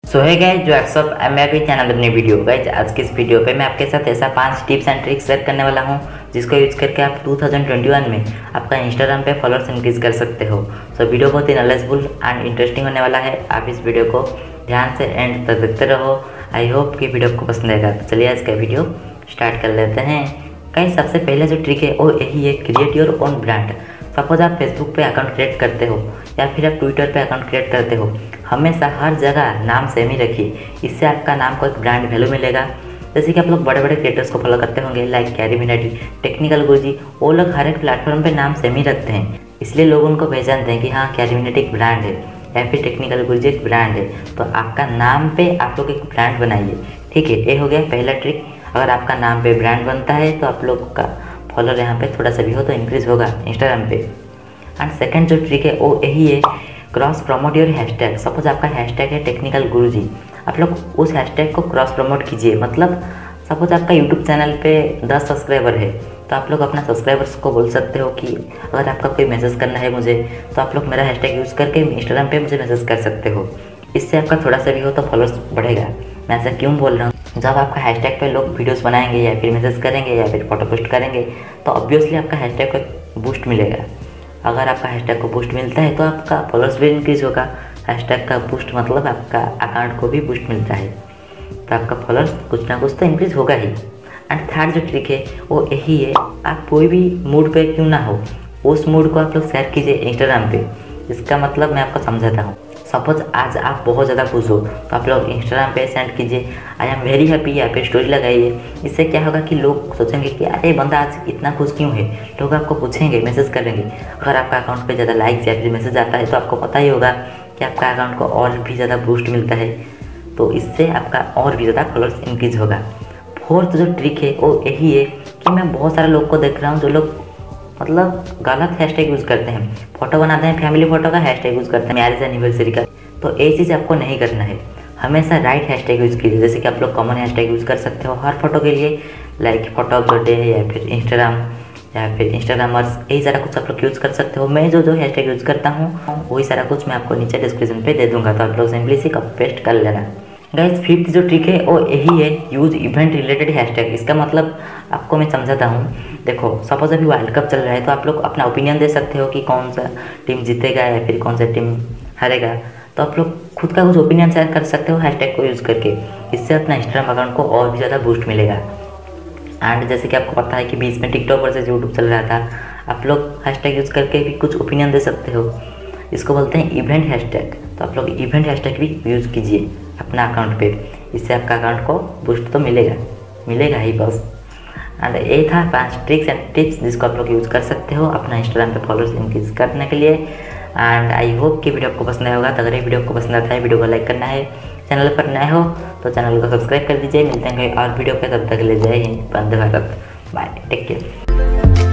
सो है गाइस, जो व्हाट्सअप मैं भी चैनल अपनी वीडियो गाइस। आज की इस वीडियो पे मैं आपके साथ ऐसा 5 टिप्स एंड ट्रिक्स शेयर करने वाला हूं जिसको यूज करके आप 2021 में आपका इंस्टाग्राम पे फॉलोअर्स इंक्रीज कर सकते हो। सो वीडियो बहुत ही नॉलेजफुल एंड इंटरेस्टिंग होने वाला है। आप इस वीडियो को ध्यान से एंड तक देखते रहो। आई होप कि वीडियो आपको पसंद आएगा। तो चलिए आज का वीडियो स्टार्ट कर लेते हैं। गाइस, सबसे पहले जो ट्रिक है वो यही है, create your own brand. Suppose आप फेसबुक पे अकाउंट क्रिएट करते हो या फिर आप ट्विटर पे अकाउंट क्रिएट करते हो, हमेशा हर जगह नाम सेम ही रखिए। इससे आपका नाम को एक ब्रांड वैल्यू मिलेगा। जैसे कि आप लोग बड़े बड़े क्रिएटर्स को फॉलो करते होंगे, लाइक कैरी मिनाटी, टेक्निकल गुरुजी, वो लोग हर एक प्लेटफॉर्म पे नाम सेम ही रखते हैं। इसलिए लोग उनको पहचानते हैं कि हाँ, कैरी मिनाटी एक ब्रांड है या फिर टेक्निकल गुरुजी एक ब्रांड है। तो आपका नाम पे आप लोग एक ब्रांड बनाइए। ठीक है, ये हो गया पहला ट्रिक। अगर आपका नाम पे ब्रांड बनता है तो आप लोग का फॉलोअर यहाँ पे थोड़ा सा भी हो तो इंक्रीज होगा इंस्टाग्राम पे। एंड सेकंड जो ट्रिक है वो यही है, cross promote your hashtag. Suppose आपका हैशटैग है टेक्निकल गुरुजी, आप लोग उस हैशटैग को क्रॉस प्रमोट कीजिए। मतलब सपोज आपका यूट्यूब चैनल पे 10 सब्सक्राइबर है तो आप लोग अपना सब्सक्राइबर्स को बोल सकते हो कि अगर आपका कोई मैसेज करना है मुझे तो आप लोग मेरा हैशटैग यूज़ करके इंस्टाग्राम पे मुझे मैसेज कर सकते हो। इससे आपका थोड़ा सा भी हो तो फॉलोअर्स बढ़ेगा। मैं ऐसा क्यों बोल रहा हूँ, जब आपका हैशटैग पे लोग वीडियोस बनाएंगे या फिर मैसेज करेंगे या फिर फोटो पोस्ट करेंगे तो ऑब्वियसली आपका हैशटैग को बूस्ट मिलेगा। अगर आपका हैशटैग को बूस्ट मिलता है तो आपका फॉलोअर्स भी इंक्रीज होगा। हैशटैग का बूस्ट मतलब आपका अकाउंट को भी बूस्ट मिलता है, तो आपका फॉलोअर्स कुछ ना कुछ तो इंक्रीज होगा ही। एंड थर्ड जो ट्रिक है वो यही है, आप कोई भी मूड पे क्यों ना हो उस मूड को आप लोग शेयर कीजिए इंस्टाग्राम पे। इसका मतलब मैं आपको समझाता हूँ। सपोज आज आप बहुत ज़्यादा खुश हो तो आप लोग इंस्टाग्राम पे सेंड कीजिए आई एम वेरी हैप्पी या फिर स्टोरी लगाइए। इससे क्या होगा कि लोग सोचेंगे कि अरे बंदा आज इतना खुश क्यों है। लोग आपको पूछेंगे, मैसेज करेंगे। अगर आपका अकाउंट पे ज़्यादा लाइक्स या फिर मैसेज आता है तो आपको पता ही होगा कि आपका अकाउंट को और भी ज़्यादा बूस्ट मिलता है, तो इससे आपका और भी ज़्यादा फॉलोअर्स इंक्रीज होगा। फोर्थ जो ट्रिक है वो यही है कि मैं बहुत सारे लोग को देख रहा हूँ जो लोग मतलब गलत हैशटैग यूज़ करते हैं। फोटो बनाते हैं, फैमिली फोटो का हैशटैग यूज़ करते हैं, मैरिज एनिवर्सरी का। तो ये चीज़ आपको नहीं करना है। हमेशा राइट हैशटैग यूज़ कीजिए। जैसे कि आप लोग कॉमन हैशटैग यूज़ कर सकते हो हर फोटो के लिए, like photo of the day या फिर इंस्टाग्राम या फिर इंस्टाग्रामर्स, यही सारा कुछ आप लोग यूज़ कर सकते हो। मैं जो हैशटैग यूज़ करता हूँ वही सारा कुछ मैं आपको नीचे डिस्क्रिप्शन पे दे दूँगा, तो आप लोग सिंपली इसे कॉपी पेस्ट कर लेना। गाइस, फिफ्थ जो ट्रिक है वो यही है, यूज़ इवेंट रिलेटेड हैशटैग। इसका मतलब आपको मैं समझाता हूँ। देखो, सपोज अभी वर्ल्ड कप चल रहा है तो आप लोग अपना ओपिनियन दे सकते हो कि कौन सा टीम जीतेगा या फिर कौन सा टीम हारेगा। तो आप लोग खुद का कुछ ओपिनियन शेयर कर सकते हो हैशटैग को यूज़ करके। इससे अपना इंस्टाग्राम अकाउंट को और भी ज़्यादा बूस्ट मिलेगा। एंड जैसे कि आपको पता है कि बीच में टिकटॉक वर्सेस यूट्यूब चल रहा था, आप लोग हैशटैग यूज़ करके भी कुछ ओपिनियन दे सकते हो। इसको बोलते हैं इवेंट हैशटैग। तो आप लोग इवेंट हैशटैग भी यूज़ कीजिए अपना अकाउंट पे। इससे आपका अकाउंट को बूस्ट तो मिलेगा ही बस। एंड ये था 5 ट्रिक्स एंड टिप्स जिसको आप लोग यूज़ कर सकते हो अपना इंस्टाग्राम पे फॉलोअर्स इंक्रीज करने के लिए। एंड आई होप कि वीडियो आपको पसंद आया होगा। तो अगर ये वीडियो आपको पसंद आता है, वीडियो को लाइक करना है, चैनल पर नए हो तो चैनल को सब्सक्राइब कर दीजिए। मिलते हैं और वीडियो पे, तब तक ले जय हिंद, वंदे भारत, बाय, टेक केयर।